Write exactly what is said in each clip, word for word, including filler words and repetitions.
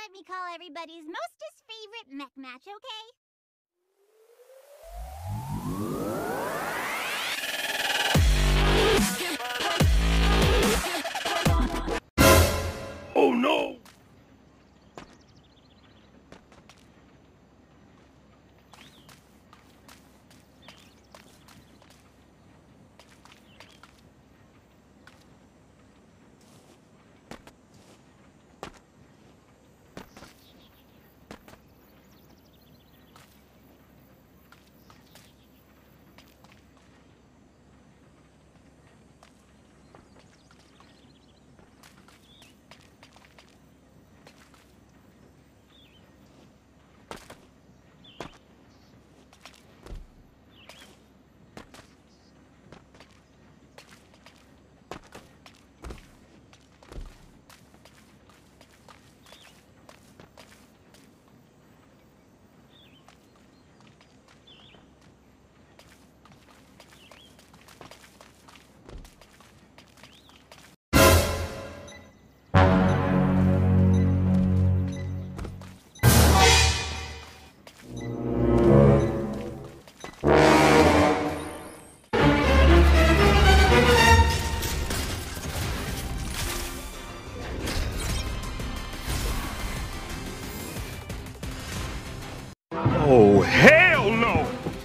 let me call everybody's mostest favorite mech match, okay? Oh no! Oh, hell no!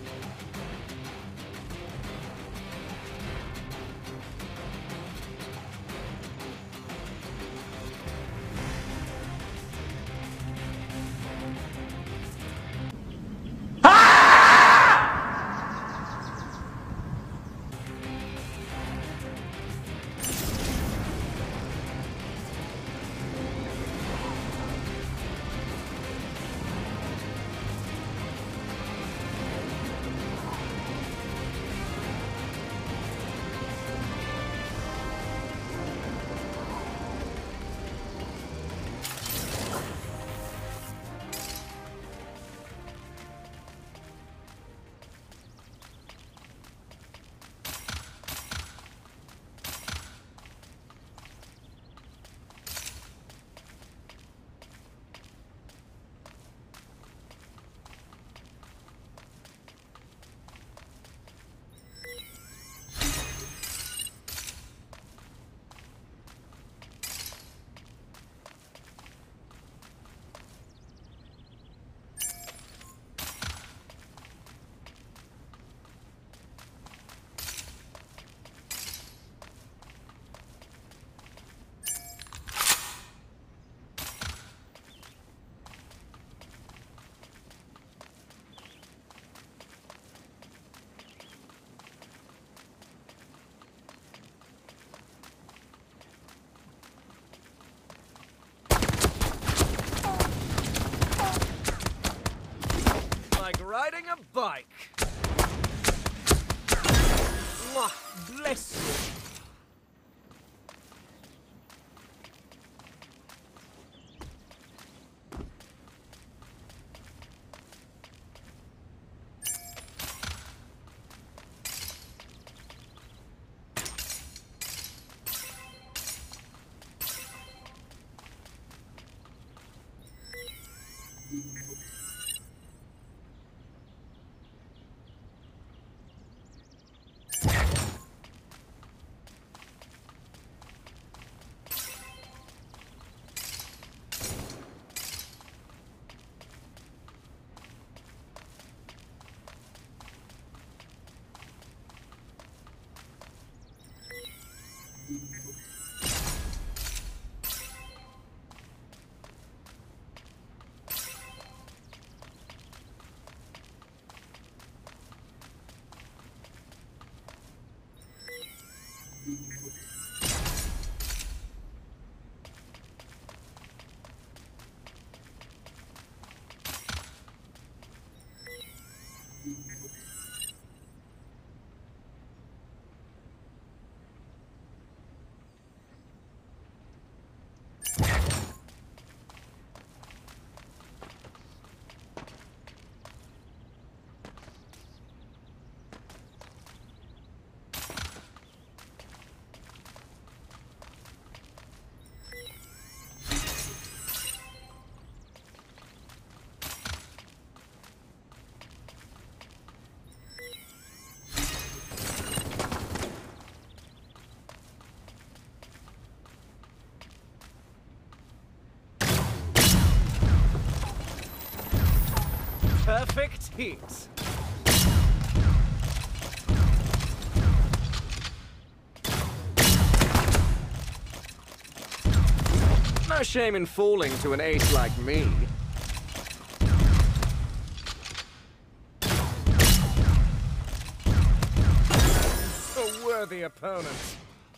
Like riding a bike. Mwah, bless you. Perfect hit. No shame in falling to an ace like me. A worthy opponent.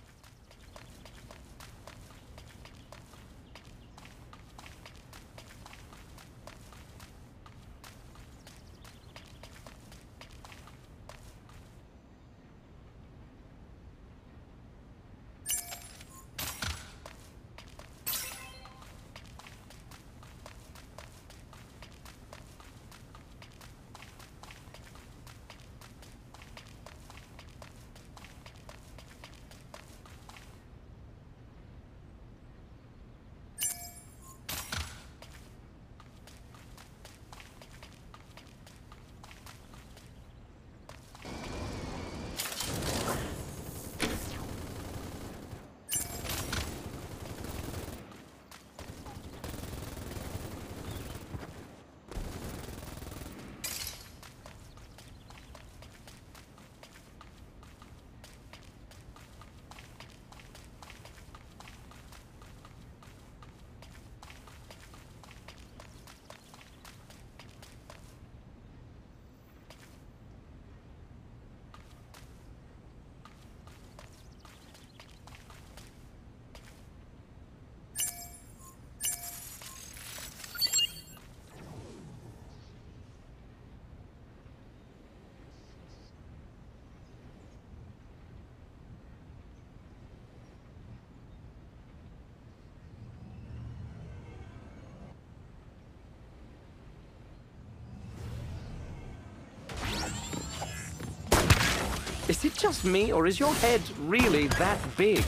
Is it just me, or is your head really that big?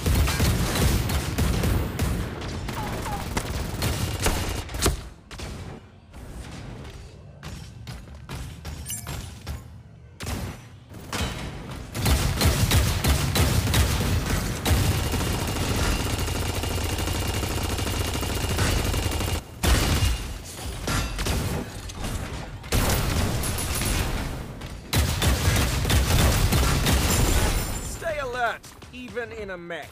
Even in a mech.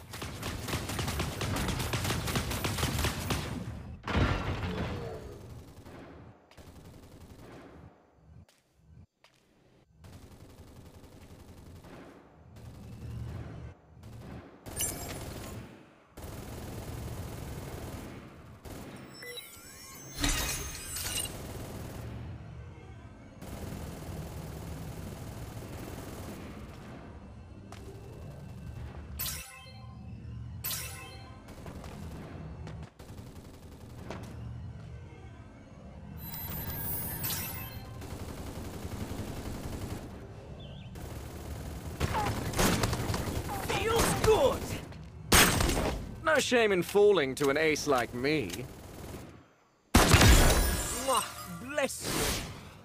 Good. No shame in falling to an ace like me. Mwah, bless you.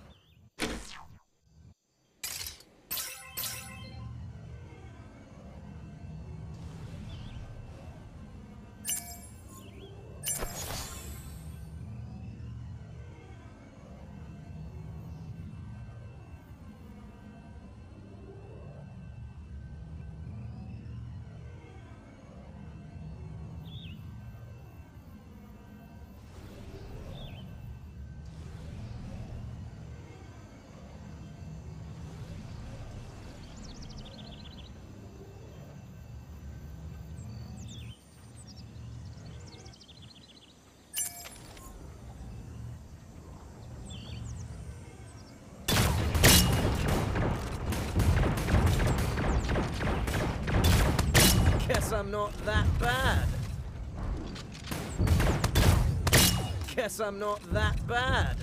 Guess I'm not that bad. Guess I'm not that bad.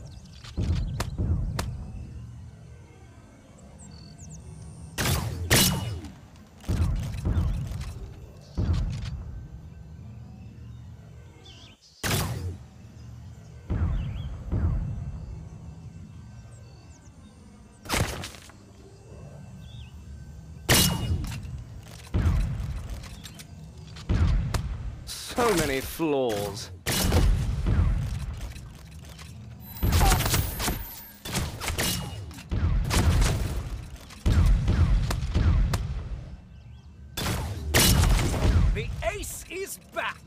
So many flaws. The ace is back!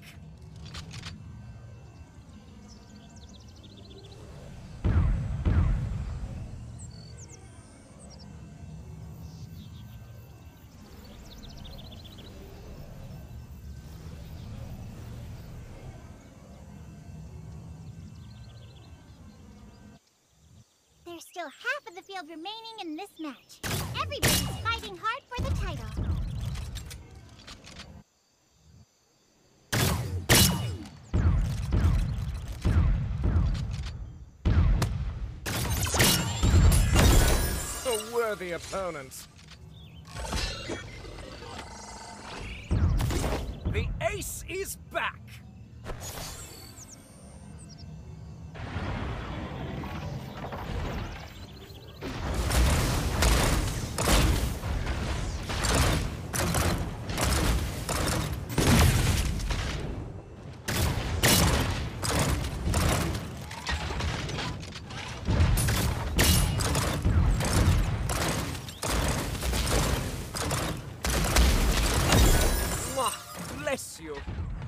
There's still half of the field remaining in this match. Everybody's fighting hard for the title. A worthy opponent. The ace is back! Bless you.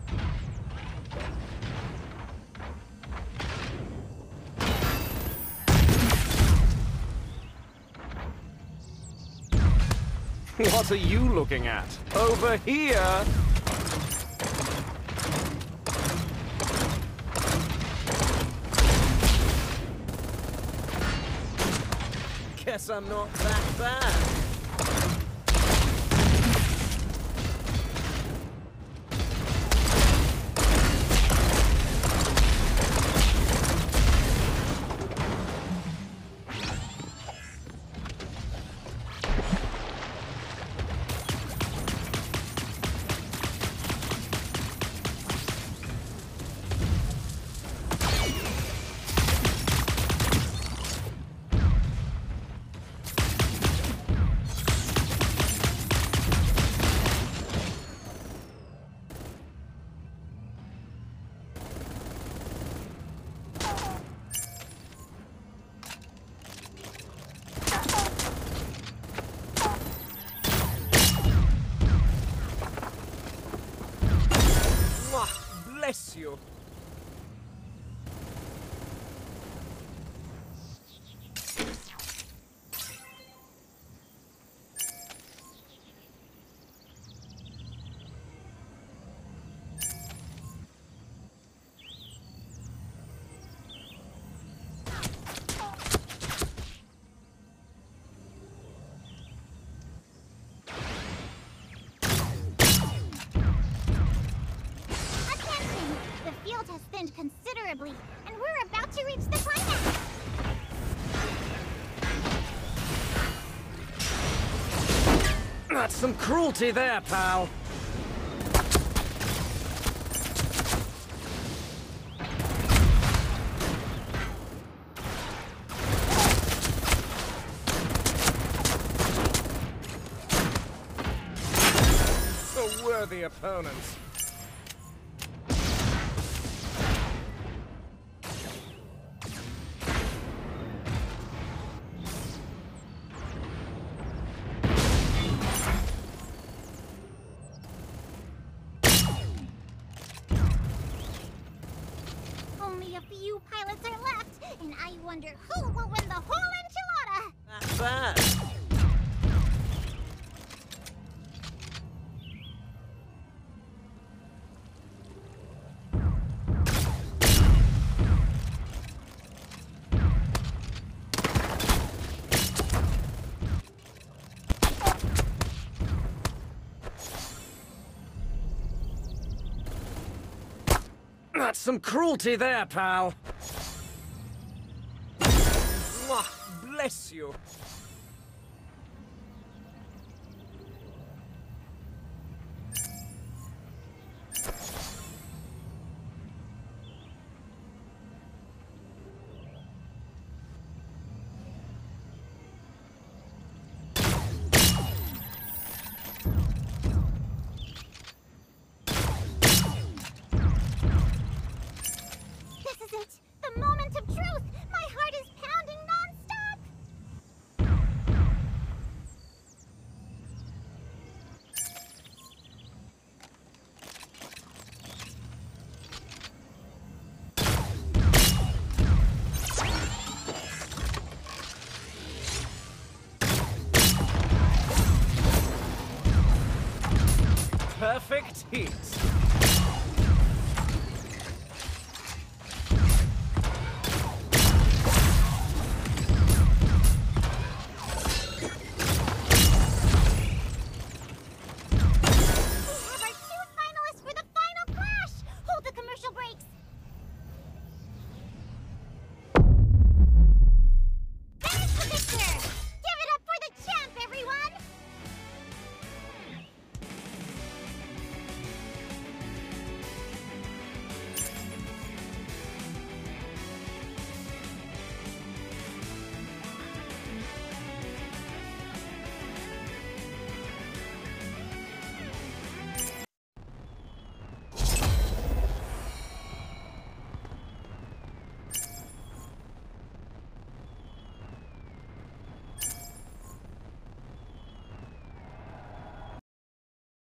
What are you looking at? Over here! Guess I'm not that bad. Bless you. Has thinned considerably, and we're about to reach the climax. That's some cruelty there, pal. A worthy opponent. Only a few pilots are left, and I wonder who will win the whole enchilada! That's bad. That's some cruelty there, pal. Mwah, bless you. This is it! The moment of truth! My heart is pounding non-stop! perfect heat.